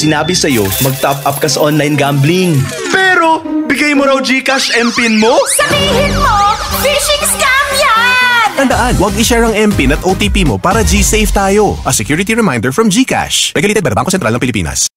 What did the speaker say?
sinabi sa'yo mag-top up ka sa online gambling. Pero, bigay mo raw GCash MPIN mo? Sabihin mo, phishing scam yan! Tandaan, huwag i-share ang MPIN at OTP mo para G-Safe tayo. A security reminder from GCash. Regulated by the BANGKO Sentral ng Pilipinas.